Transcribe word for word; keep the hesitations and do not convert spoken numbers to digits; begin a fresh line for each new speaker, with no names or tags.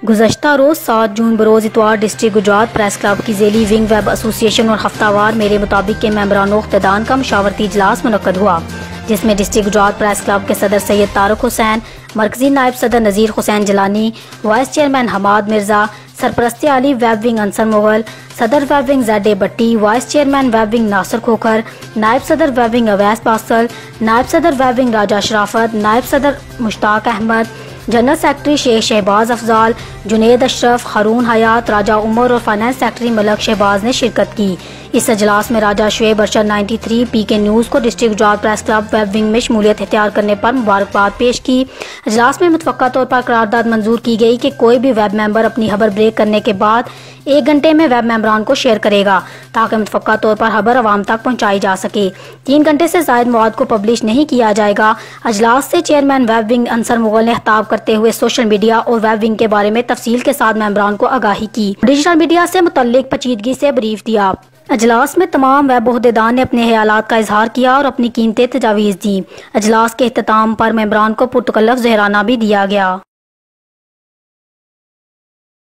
गुज़श्ता रोज़ सात जून बरोज़ इतवार district Gujrat press club की ज़ेली विंग वेब एसोसिएशन और हफ्तावार मेरे मुताबिक के मेंबरानों इख्तिदान का मशावरती इजलास मुनक्कद हुआ, जिसमें डिस्ट्रिक्ट गुजरात प्रेस क्लब के सदर सैयद तारक हुसैन, मरकजी नायब सदर नज़ीर हुसैन जिलानी, वाइस चेयरमैन हमाद मिर्जा, सरपरस्ती आली वेब विंग अंसर मुगल, सदर web wing Zaid Bhatti, vice chairman web wing Nasir Khokhar, नायब सदर वेब विंग अवैस बासल, नायब सदर वेब विंग राजा शराफत, नायब सदर मुश्ताक अहमद, जनरल सेक्रेटरी शेख शहबाज अफजाल, जुनेद अशरफ, हारून हयात, राजा उमर और फाइनेंस सेक्रेटरी मलक शहबाज ने शिरकत की। इस अजलास में राजा शुएब अरशद तिरानवे पी के न्यूज़ को district Gujrat press club web wing में शमूलियत इख्तियार करने पर मुबारकबाद पेश की। अजलास में मुतफ़क्का तौर पर करारदाद मंजूर की गई कि कोई भी वेब मेंबर अपनी खबर ब्रेक करने के बाद एक घंटे में वेब मेंबरान को शेयर करेगा ताकि मुतफ़क्का तौर पर खबर अवाम तक पहुँचाई जा सके। तीन घंटे से ज़ायद मवाद को पब्लिश नहीं किया जाएगा। अजलास से chairman web wing Ansar Mughal ने खिताब करते हुए सोशल मीडिया और वेब विंग के बारे में तफसील के साथ मेंबरान को आगाही की, डिजिटल मीडिया से मुतल्लिक पेचीदगी से ब्रीफ दिया। अजलास में तमाम वेब ओहदेदार ने अपने ख्यालात का इजहार किया और अपनी कीमती तजावीज़ दी। अजलास के इख्तिताम पर मेंबरान को पुरतकल्लफ ज़हराना भी दिया गया।